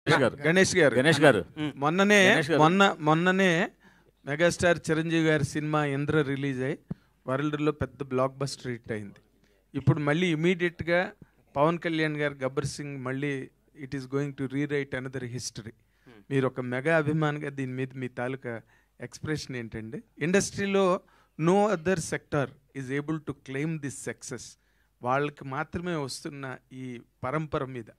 గణేష్ గారు మొన్ననే మెగాస్టార్ చిరంజీవి గారి సినిమా ఇంద్ర రిలీజ్ అయ్యి వరల్డ్లో పెద్ద బ్లాక్ బస్టర్ హిట్ అయింది. ఇప్పుడు మళ్ళీ ఇమీడియట్గా పవన్ కళ్యాణ్ గారు గబ్బర్ సింగ్ మళ్ళీ it is going to rewrite another history. మీరు ఒక మెగా అభిమానిగా దీని మీద మీ తాలూకా ఎక్స్ప్రెషన్ ఏంటండి? ఇండస్ట్రీలో no other sector is able to claim this success. వాళ్ళకి మాత్రమే వస్తున్న ఈ పరంపర మీద.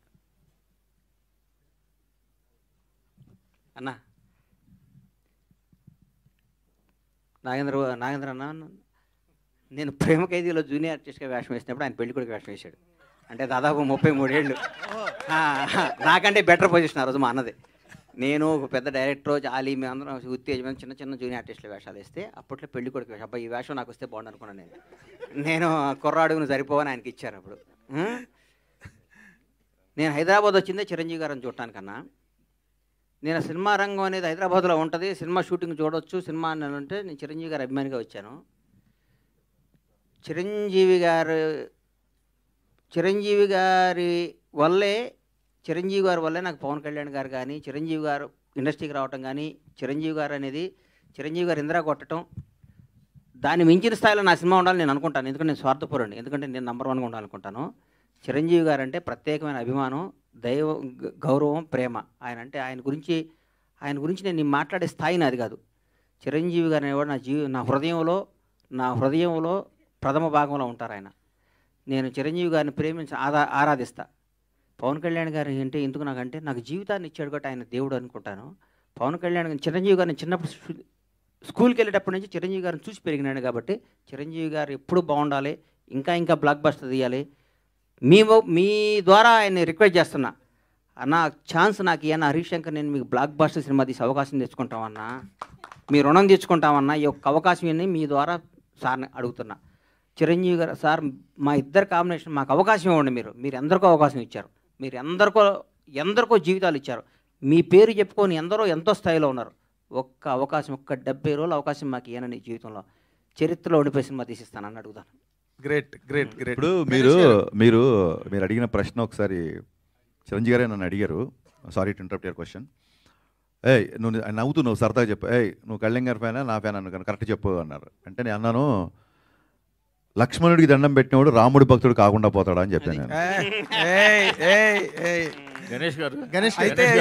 అన్నా నాగేంద్ర అన్న, నేను ప్రేమ ఖైదీలో జూనియర్ ఆర్టిస్ట్గా వేషం వేసినప్పుడు ఆయన పెళ్లి కొడుకు వేషం వేశాడు. అంటే దాదాపు 33 ఏళ్ళు. నాకంటే బెటర్ పొజిషన్ ఆ రోజు మా అన్నది. నేను ఒక పెద్ద డైరెక్టర్ జాలి మేము అందరం ఉత్తేజమైన చిన్న చిన్న జూనియర్ ఆర్టిస్టుల వేషాలు వేస్తే అప్పట్లో పెళ్లి కొడుకు వేషం. అబ్బాయి ఈ వేషం నాకు వస్తే బాగుండు అనుకున్నాను. నేను కుర్రాడుగును సరిపోవని ఆయనకి ఇచ్చారు. అప్పుడు నేను హైదరాబాద్ వచ్చిందే చిరంజీవి గారిని చూడటానికన్నా. నేను సినిమా రంగం అనేది హైదరాబాద్లో ఉంటుంది, సినిమా షూటింగ్ చూడవచ్చు, సినిమా అని అంటే నేను చిరంజీవి గారి అభిమానిగా వచ్చాను. చిరంజీవి గారి వల్లే నాకు పవన్ కళ్యాణ్ గారు కానీ, చిరంజీవి గారు ఇండస్ట్రీకి రావటం కానీ, చిరంజీవి గారు ఇందిరా కొట్టడం, దాన్ని మించిన స్థాయిలో నా సినిమా ఉండాలని నేను అనుకుంటాను. ఎందుకంటే నేను స్వార్థపరుడిని, ఎందుకంటే నేను నంబర్ 1గా ఉండాలనుకుంటాను. చిరంజీవి గారు అంటే ప్రత్యేకమైన అభిమానం, దైవ గౌరవం, ప్రేమ. ఆయన గురించి నేను మాట్లాడే స్థాయి నాది కాదు. చిరంజీవి గారు అనేవాడు నా హృదయంలో ప్రథమ భాగంలో ఉంటారు ఆయన. నేను చిరంజీవి గారిని ప్రేమించి ఆరాధిస్తా. పవన్ కళ్యాణ్ గారు అంటే ఎందుకు నాకంటే నాకు జీవితాన్ని ఇచ్చాడు కాబట్టి ఆయన దేవుడు అనుకుంటాను. పవన్ కళ్యాణ్ చిరంజీవి గారిని చిన్నప్పుడు స్కూల్కి వెళ్ళేటప్పటి నుంచి చిరంజీవి గారిని చూసి పెరిగినాడు కాబట్టి చిరంజీవి గారు ఎప్పుడు బాగుండాలి, ఇంకా బ్లాక్ బస్టర్ తీయాలి. మీ ద్వారా ఆయన్ని రిక్వెస్ట్ చేస్తున్నా, అన్న ఛాన్స్ నాకు ఇవ్వన్న హరీష్ శంకర్, నేను మీకు బ్లాక్ బస్టర్ సినిమా తీసి అవకాశం తెచ్చుకుంటామన్నా, మీ రుణం తెచ్చుకుంటామన్నా, ఈ యొక్క అవకాశం ఇవ్వండి మీ ద్వారా సార్ని అడుగుతున్నా. చిరంజీవి గారు సార్ మా ఇద్దరు కాంబినేషన్ మాకు అవకాశం ఇవ్వండి. మీరు ఎందరికో అవకాశం ఇచ్చారు, మీరు ఎందరికో జీవితాలు ఇచ్చారు, మీ పేరు చెప్పుకొని ఎంతో స్థాయిలో ఉన్నారు. ఒక్క అవకాశం, 70 రోజుల అవకాశం మాకు ఇవ్వనని జీవితంలో చరిత్రలో ఉండిపోయి సినిమా తీసిస్తానని అడుగుతాను. గ్రేట్. ఇప్పుడు మీరు అడిగిన ప్రశ్న ఒకసారి చిరంజీవి గారే నన్ను అడిగారు. Sorry to interrupt your question. నువ్వు నవ్వుతున్నావు, సరదాగా చెప్పు. నువ్వు కళ్యాణ్ గారి ఫ్యానా నా ఫ్యాన్ అన్న కరెక్ట్ చెప్పు అన్నారు. అంటే నేను అన్నాను, లక్ష్మణుడికి దండం పెట్టినవాడు రాముడి భక్తుడు కాకుండా పోతాడా అని చెప్పాను నేను. గణేష్ గారు